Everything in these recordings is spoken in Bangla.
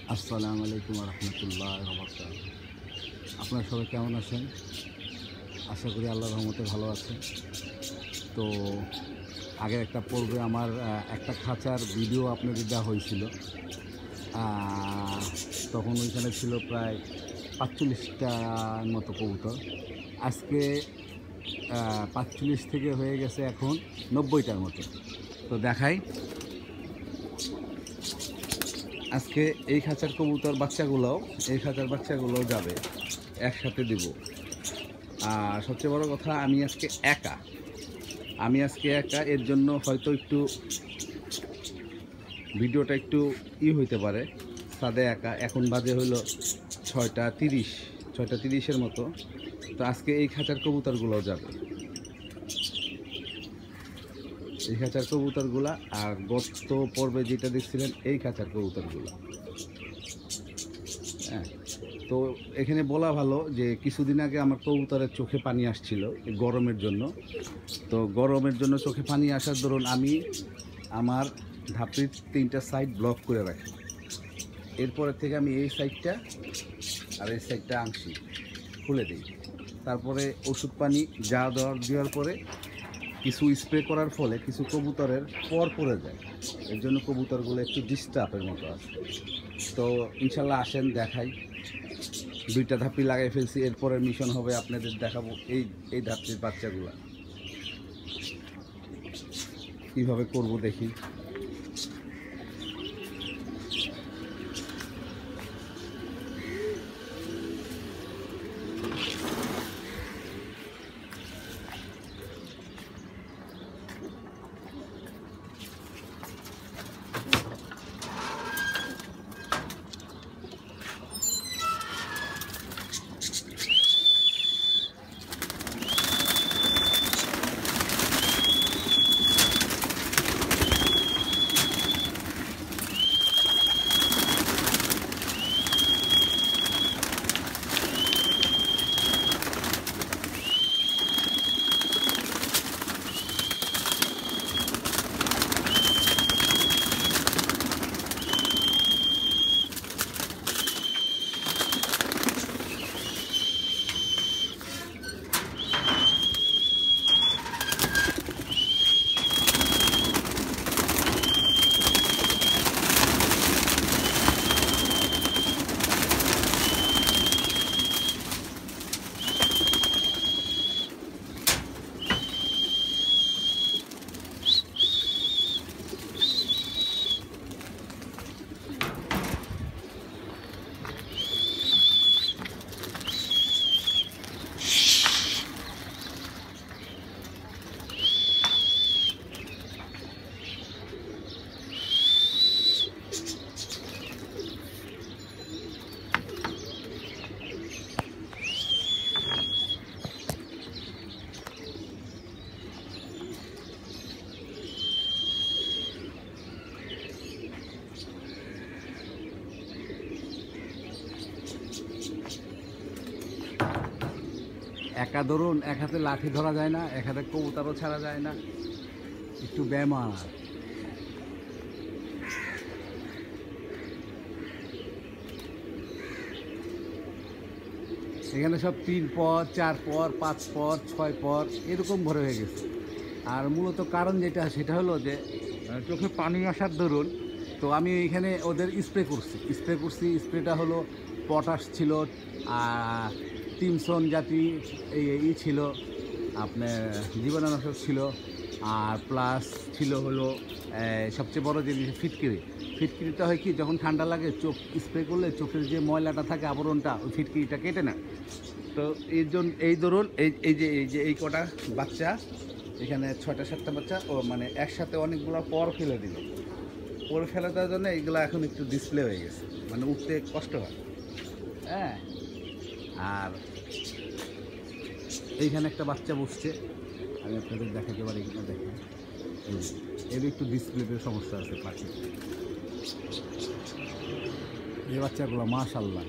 আসসালামু আলাইকুম রহমতুল্লাহ বরকাত। আপনারা সবাই কেমন আছেন? আশা করি আল্লাহর রহমতে ভালো আছেন। তো আগের একটা পর্বে আমার একটা খাঁচার ভিডিও আপনাদের দেওয়া হয়েছিল। তখন ওইখানে ছিল প্রায় ৪৫টার মতো কবুতর। আজকে ৪৫ থেকে হয়ে গেছে এখন ৯০টার মতো। তো দেখাই, আজকে এই খাঁচার কবুতর বাচ্চাগুলোও যাবে, একসাথে দেব। আর সবচেয়ে বড় কথা, আমি আজকে একা, এর জন্য হয়তো একটু ভিডিওটা একটু হইতে পারে। সাদে একা, এখন বাজে হইল 6:30-6:30-এর মতো। তো আজকে এই খাঁচার কবুতরগুলোও যাবে, এই খাঁচার কবুতরগুলা। আর গত পর্বে যেটা দেখছিলেন এই খাঁচার কবুতরগুলা। হ্যাঁ, তো এখানে বলা ভালো যে কিছুদিন আগে আমার কবুতরের চোখে পানি আসছিল গরমের জন্য। তো গরমের জন্য চোখে পানি আসার দরুন আমি আমার ধাপড়ির 3টা সাইড ব্লক করে রাখি। এরপরের থেকে আমি এই সাইডটা আর এই সাইডটা আংশিক খুলে দিই। তারপরে ওষুধ পানি দেওয়ার পরে কিছু স্প্রে করার ফলে কিছু কবুতরের পর পড়ে যায়, এর জন্য কবুতরগুলো একটু ডিস্টার্বের মতো আছে। তো ইনশাল্লাহ আসেন, দেখাই। 2টা ধাপি লাগাই ফেলছি, এরপরের মিশন হবে আপনাদের দেখাবো এই ধাপটির বাচ্চাগুলা কীভাবে করব দেখি। একা ধরুন, এক হাতে লাঠি ধরা যায় না, এক হাতে কবুতরও ছাড়া যায় না, একটু বেমার। এখানে সব 3 পর, 4 পর, 5 পর, 6 পর এরকম ভরে হয়ে গেছে। আর মূলত কারণ সেটা হলো যে চোখে পানি আসার দরুন। তো আমি এখানে ওদের স্প্রে করছি। স্প্রেটা হলো পটাশ ছিল, আর টিমসন জাতি এই ছিল, আপনার জীবাণুনাশক ছিল, আর প্লাস ছিল হলো সবচেয়ে বড় জিনিস ফিটকিরিটা হয় কি, যখন ঠান্ডা লাগে চোখ স্প্রে করলে চোখের যে ময়লাটা থাকে, আবরণটা, ওই ফিটকিরিটা কেটে নেয়। তো এই ধরুন এই কটা বাচ্চা, এখানে 6টা-7টা বাচ্চা মানে একসাথে অনেকগুলো পর ফেলে দিল। পর ফেলে দেওয়ার জন্য এইগুলো এখন একটু ডিসপ্লে হয়ে গেছে, মানে উঠতে কষ্ট হয়। হ্যাঁ, আর এইখানে একটা বাচ্চা বসছে, আমি আপনাদের দেখাতে পারি কিনা দেখেন। এর একটু ডিসপ্লেতে সমস্যা আছে পাখি। এই বাচ্চাগুলো মাশাআল্লাহ।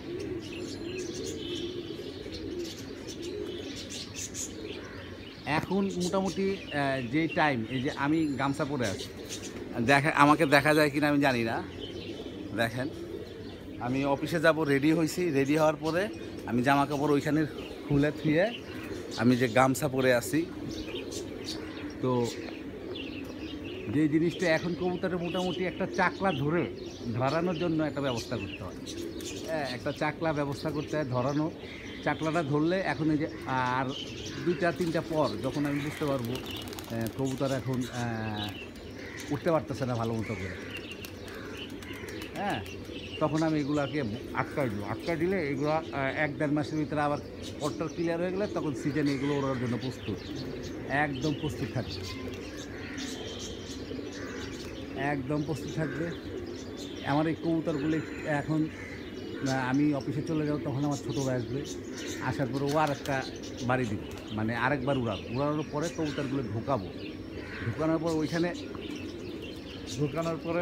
এখন এখন মোটামুটি যে টাইম, এই যে আমি গামছা পরে আছি, আমাকে দেখা যায় কিনা আমি জানি না। দেখেন, আমি অফিসে যাব, রেডি হয়েছি, রেডি হওয়ার পরে আমি জামা কাপড় ওইখানে খুলে থুয়ে আমি যে গামছা পরে আছি। তো যে জিনিসটা এখন কবুতরের মোটামুটি একটা চাকলা ধরানোর জন্য একটা ব্যবস্থা করতে হয়। হ্যাঁ, একটা চাকলা ব্যবস্থা করতে হয় ধরানো। চাকলাটা ধরলে এখন এই যে আর 2-3টা পর যখন আমি বুঝতে পারবো কবুতর এখন উঠতে পারতেছে না ভালো মতো করে, হ্যাঁ, তখন আমি এগুলাকে আটকাই দিলে এগুলো 1-1.5 মাসের ভিতরে আবার পট্টর ক্লিয়ার হয়ে গেলে তখন সিজনে এগুলো ওড়ার জন্য প্রস্তুত, একদম প্রস্তুত থাকবে, একদম প্রস্তুত থাকবে। আমার এই কবুতরগুলি এখন আমি অফিসে চলে যাব, তখন আমার ছোটো ভাই আসবে, আসার পরে ও আরেকটা বাড়ি দিব, মানে আরেকবার উড়ানোর পরে কবুতরগুলো ঢুকানোর পর ওইখানে ঢুকানোর পরে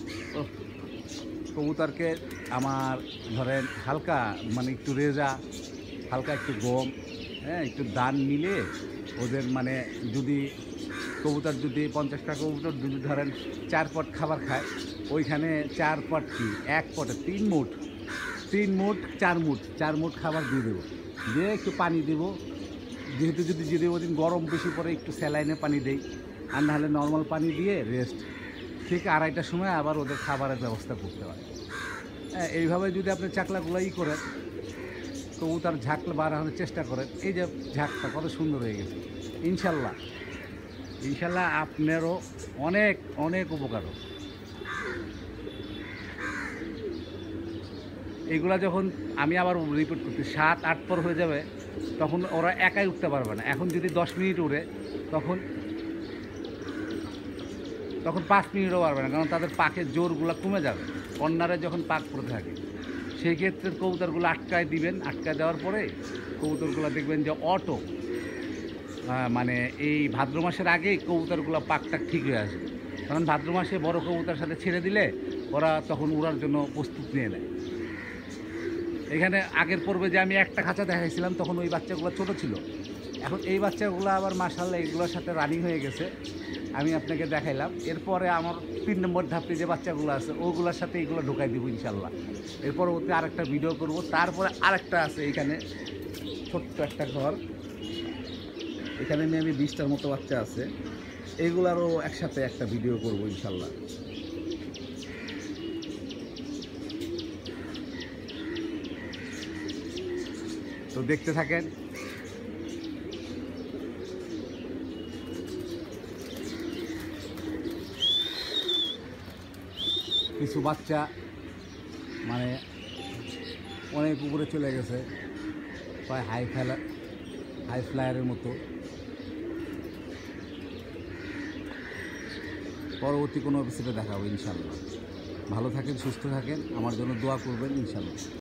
কবুতরকে আমার ধরেন হালকা মানে একটু রেজা, হালকা একটু গম, হ্যাঁ, একটু দান মিলে ওদের মানে যদি কবুতর যদি 50টা কবুতর যদি ধরেন 4 পট খাবার খায়, ওইখানে 4 পট কি 1 পটে 3 মুঠ 4 মুঠ খাবার দিয়ে দেবো, দিয়ে একটু পানি দেবো। যেহেতু যদি ওদিন গরম বেশি পরে একটু স্যালাইনে পানি দেই, আর নাহলে নর্মাল পানি দিয়ে রেস্ট, ঠিক 2:30টার সময় আবার ওদের খাবারের ব্যবস্থা করতে হয়। হ্যাঁ, এইভাবে যদি আপনি চাকলাগুলাই করেন, কবুতর ঝাঁক বাড়ানোর চেষ্টা করেন, এই যে ঝাঁকটা কত সুন্দর হয়ে গেছে, ইনশাল্লাহ আপনারও অনেক অনেক উপকার হবে। এইগুলা যখন আমি আবার রিপিট করছি 7-8 পর হয়ে যাবে, তখন ওরা একাই উঠতে পারবে না। এখন যদি 10 মিনিট উড়ে, তখন 5 মিনিটও পারবে না, কারণ তাদের পাখের জোরগুলো কমে যাবে কর্নারে যখন পাক পড়ে থাকে। সেই ক্ষেত্রে কবুতরগুলো আটকায় দিবেন, আটকায় দেওয়ার পরে কবুতরগুলো দেখবেন যে অটো মানে এই ভাদ্র মাসের আগেই কবুতরগুলো পাকটাক ঠিক হয়ে আসবে, কারণ ভাদ্র মাসে বড় কবুতরের সাথে ছেড়ে দিলে ওরা তখন উড়ার জন্য প্রস্তুত নিয়ে নেয়। এখানে আগের পর্বে যে আমি একটা খাঁচা দেখাইছিলাম, তখন ওই বাচ্চাগুলো ছোটো ছিল, এখন এই বাচ্চাগুলো আবার মাশাআল্লাহ এগুলোর সাথে রানিং হয়ে গেছে, আমি আপনাকে দেখাইলাম। এরপরে আমার 3 নম্বর ধাপে যে বাচ্চাগুলো আছে ওগুলোর সাথে এগুলো ঢোকাই দেবো ইনশাল্লাহ। এর পরবর্তী আরেকটা ভিডিও করব। তারপরে আরেকটা আছে এখানে ছোট্ট একটা ঘর, এখানে আমি 20টার মতো বাচ্চা আছে, এইগুলারও একসাথে একটা ভিডিও করব ইনশাল্লাহ। তো দেখতে থাকেন। কিছু বাচ্চা মানে অনেক উপরে চলে গেছে, প্রায় হাই ফ্লায়ারের মতো। পরবর্তী কোনো এপিসোডে দেখা হবে ইনশাল্লাহ। ভালো থাকেন, সুস্থ থাকেন, আমার জন্য দোয়া করবেন ইনশাল্লাহ।